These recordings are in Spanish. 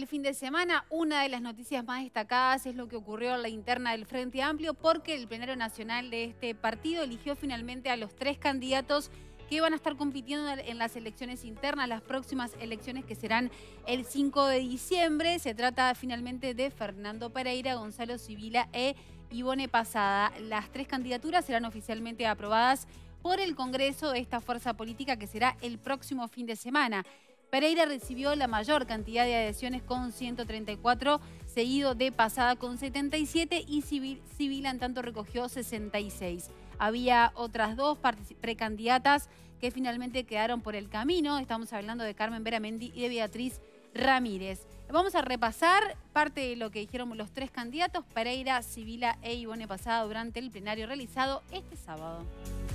el fin de semana, una de las noticias más destacadas es lo que ocurrió en la interna del Frente Amplio, porque el plenario nacional de este partido eligió finalmente a los 3 candidatos que van a estar compitiendo en las elecciones internas, las próximas elecciones que serán el 5 de diciembre. Se trata finalmente de Fernando Pereira, Gonzalo Sibila e Ivone Pasada. Las 3 candidaturas serán oficialmente aprobadas por el Congreso de esta fuerza política, que será el próximo fin de semana. Pereira recibió la mayor cantidad de adhesiones con 134, seguido de Pasada con 77 y Sibila en tanto recogió 66. Había otras 2 precandidatas que finalmente quedaron por el camino. Estamos hablando de Carmen Beramendi y de Beatriz Ramírez. Vamos a repasar parte de lo que dijeron los 3 candidatos, Pereira, Sibila e Ivone Pasada, durante el plenario realizado este sábado.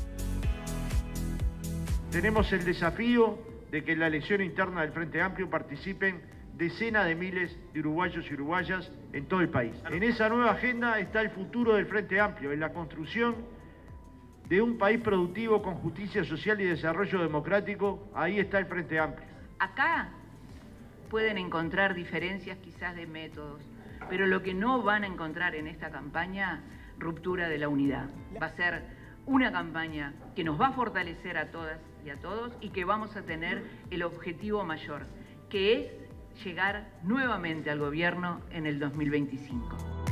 Tenemos el desafío de que en la elección interna del Frente Amplio participen decenas de miles de uruguayos y uruguayas en todo el país. En esa nueva agenda está el futuro del Frente Amplio, en la construcción de un país productivo con justicia social y desarrollo democrático. Ahí está el Frente Amplio. Acá pueden encontrar diferencias quizás de métodos, pero lo que no van a encontrar en esta campaña, ruptura de la unidad. Va a ser una campaña que nos va a fortalecer a todas y a todos, y que vamos a tener el objetivo mayor, que es llegar nuevamente al gobierno en el 2025.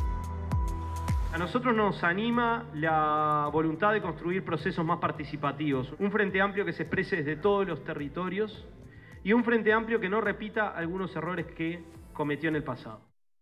A nosotros nos anima la voluntad de construir procesos más participativos, un Frente Amplio que se exprese desde todos los territorios y un Frente Amplio que no repita algunos errores que cometió en el pasado.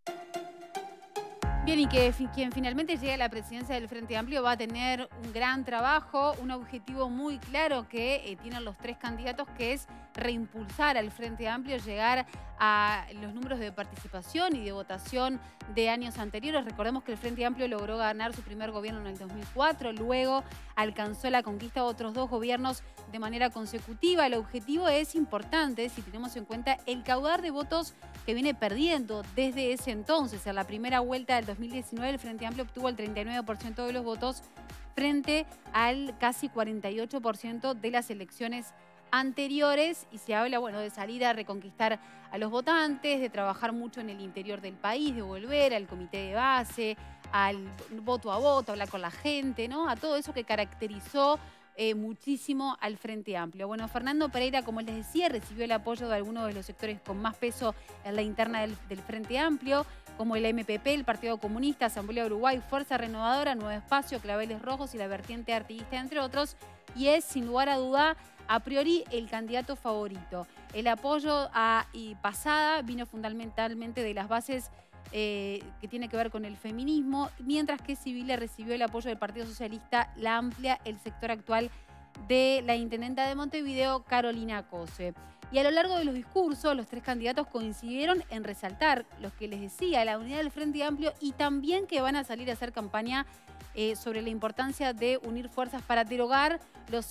Bien, y que quien finalmente llegue a la presidencia del Frente Amplio va a tener un gran trabajo, un objetivo muy claro que tienen los 3 candidatos, que es reimpulsar al Frente Amplio, llegar a los números de participación y de votación de años anteriores. Recordemos que el Frente Amplio logró ganar su primer gobierno en el 2004, luego alcanzó la conquista de otros 2 gobiernos de manera consecutiva. El objetivo es importante si tenemos en cuenta el caudal de votos que viene perdiendo desde ese entonces. En la primera vuelta del 2019 el Frente Amplio obtuvo el 39% de los votos frente al casi 48% de las elecciones anteriores, y se habla, bueno, de salir a reconquistar a los votantes, de trabajar mucho en el interior del país, de volver al comité de base, al voto a voto, hablar con la gente, ¿no? A todo eso que caracterizó muchísimo al Frente Amplio. Bueno, Fernando Pereira, como les decía, recibió el apoyo de algunos de los sectores con más peso en la interna del Frente Amplio, como el MPP, el Partido Comunista, Asamblea Uruguay, Fuerza Renovadora, Nuevo Espacio, Claveles Rojos y la Vertiente Artiguista, entre otros, y es, sin lugar a duda, a priori el candidato favorito. El apoyo a Pasada vino fundamentalmente de las bases que tiene que ver con el feminismo, mientras que Sibila recibió el apoyo del Partido Socialista, la Amplia, el sector actual de la intendenta de Montevideo, Carolina Cose. Y a lo largo de los discursos, los 3 candidatos coincidieron en resaltar lo que les decía, la unidad del Frente Amplio, y también que van a salir a hacer campaña sobre la importancia de unir fuerzas para derogar los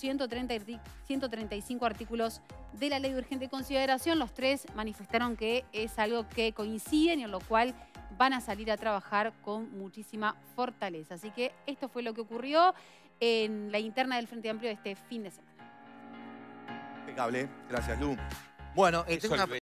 135 artículos de la Ley de Urgente Consideración. Los 3 manifestaron que es algo que coinciden y en lo cual van a salir a trabajar con muchísima fortaleza. Así que esto fue lo que ocurrió en la interna del Frente Amplio de este fin de semana. Impecable, gracias Lu. Bueno, tengo una